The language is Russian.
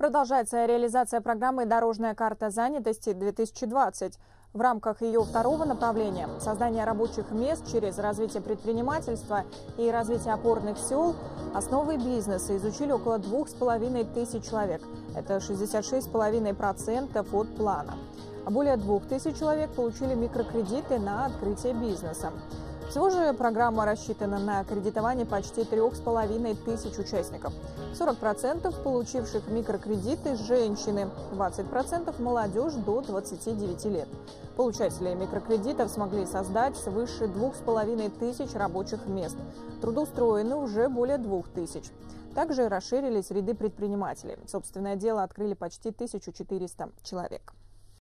Продолжается реализация программы «Дорожная карта занятости-2020». В рамках ее второго направления – создания рабочих мест через развитие предпринимательства и развитие опорных сел, основы бизнеса изучили около 2500 человек. Это 66,5% от плана. А более 2000 человек получили микрокредиты на открытие бизнеса. Всего же программа рассчитана на кредитование почти 3500 участников. 40% получивших микрокредиты – женщины, 20% – молодежь до 29 лет. Получатели микрокредитов смогли создать свыше 2500 рабочих мест. Трудоустроены уже более 2000. Также расширились ряды предпринимателей. Собственное дело открыли почти 1400 человек.